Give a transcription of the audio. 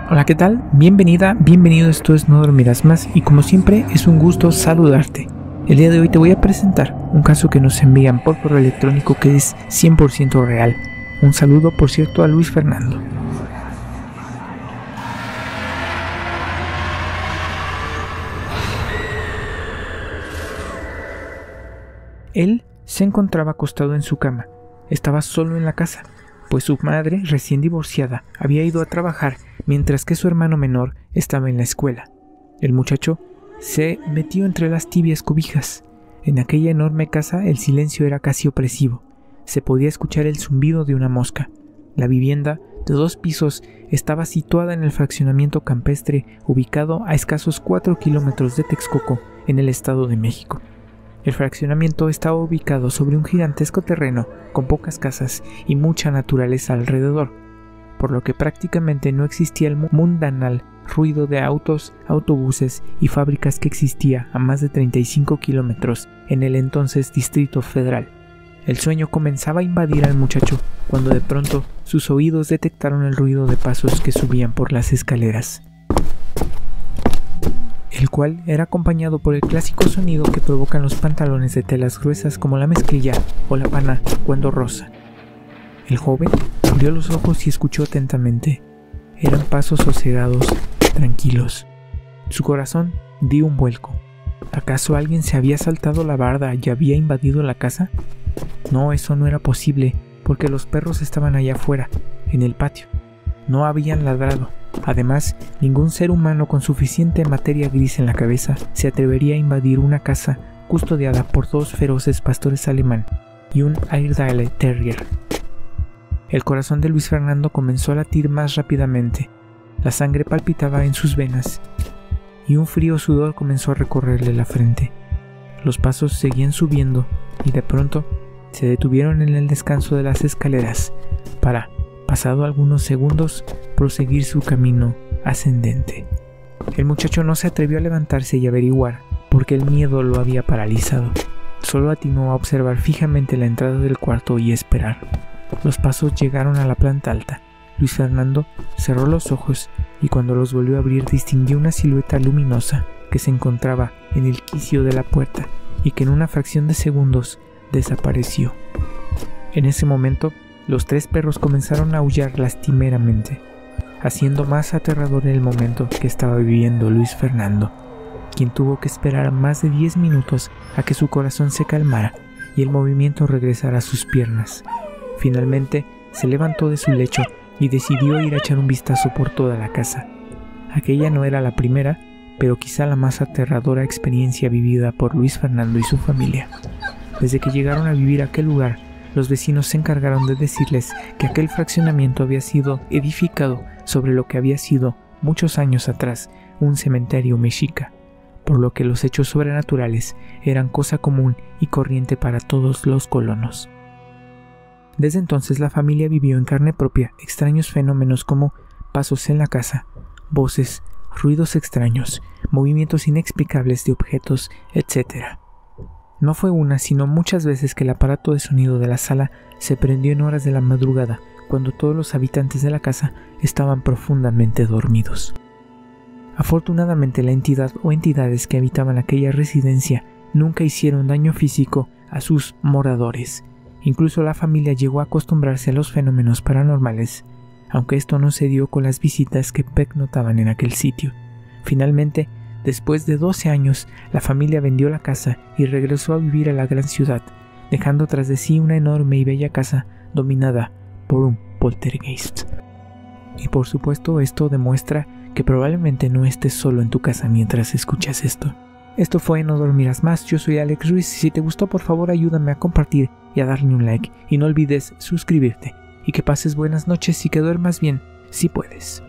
Hola, ¿qué tal? Bienvenida, bienvenido, esto es No Dormirás Más y como siempre es un gusto saludarte. El día de hoy te voy a presentar un caso que nos envían por correo electrónico que es 100% real. Un saludo, por cierto, a Luis Fernando. Él se encontraba acostado en su cama. Estaba solo en la casa, pues su madre, recién divorciada, había ido a trabajar mientras que su hermano menor estaba en la escuela. El muchacho se metió entre las tibias cobijas. En aquella enorme casa el silencio era casi opresivo. Se podía escuchar el zumbido de una mosca. La vivienda, de 2 pisos, estaba situada en el fraccionamiento campestre ubicado a escasos 4 kilómetros de Texcoco, en el Estado de México. El fraccionamiento estaba ubicado sobre un gigantesco terreno con pocas casas y mucha naturaleza alrededor, por lo que prácticamente no existía el mundanal ruido de autos, autobuses y fábricas que existía a más de 35 kilómetros en el entonces Distrito Federal. El sueño comenzaba a invadir al muchacho cuando de pronto sus oídos detectaron el ruido de pasos que subían por las escaleras, el cual era acompañado por el clásico sonido que provocan los pantalones de telas gruesas como la mezclilla o la pana cuando roza. El joven abrió los ojos y escuchó atentamente. Eran pasos sosegados, tranquilos. Su corazón dio un vuelco. ¿Acaso alguien se había saltado la barda y había invadido la casa? No, eso no era posible, porque los perros estaban allá afuera, en el patio. No habían ladrado. Además, ningún ser humano con suficiente materia gris en la cabeza se atrevería a invadir una casa custodiada por 2 feroces pastores alemán y un Airedale Terrier. El corazón de Luis Fernando comenzó a latir más rápidamente. La sangre palpitaba en sus venas y un frío sudor comenzó a recorrerle la frente. Los pasos seguían subiendo y de pronto se detuvieron en el descanso de las escaleras para, pasado algunos segundos, proseguir su camino ascendente. El muchacho no se atrevió a levantarse y averiguar, porque el miedo lo había paralizado. Solo atinó a observar fijamente la entrada del cuarto y esperar. Los pasos llegaron a la planta alta. Luis Fernando cerró los ojos y cuando los volvió a abrir distinguió una silueta luminosa que se encontraba en el quicio de la puerta y que en una fracción de segundos desapareció. En ese momento, los 3 perros comenzaron a aullar lastimeramente, haciendo más aterrador el momento que estaba viviendo Luis Fernando, quien tuvo que esperar más de 10 minutos a que su corazón se calmara y el movimiento regresara a sus piernas. Finalmente, se levantó de su lecho y decidió ir a echar un vistazo por toda la casa. Aquella no era la primera, pero quizá la más aterradora experiencia vivida por Luis Fernando y su familia. Desde que llegaron a vivir a aquel lugar, los vecinos se encargaron de decirles que aquel fraccionamiento había sido edificado sobre lo que había sido, muchos años atrás, un cementerio mexica, por lo que los hechos sobrenaturales eran cosa común y corriente para todos los colonos. Desde entonces la familia vivió en carne propia extraños fenómenos como pasos en la casa, voces, ruidos extraños, movimientos inexplicables de objetos, etc. No fue una, sino muchas veces que el aparato de sonido de la sala se prendió en horas de la madrugada, cuando todos los habitantes de la casa estaban profundamente dormidos. Afortunadamente la entidad o entidades que habitaban aquella residencia nunca hicieron daño físico a sus moradores. Incluso la familia llegó a acostumbrarse a los fenómenos paranormales, aunque esto no se dio con las visitas que pernoctaban en aquel sitio. Finalmente, después de 12 años, la familia vendió la casa y regresó a vivir a la gran ciudad, dejando tras de sí una enorme y bella casa dominada por un poltergeist. Y por supuesto, esto demuestra que probablemente no estés solo en tu casa mientras escuchas esto. Esto fue No Dormirás Más, yo soy Alex Ruiz. Si te gustó, por favor ayúdame a compartir y a darle un like. Y no olvides suscribirte. Y que pases buenas noches y que duermas bien, si puedes.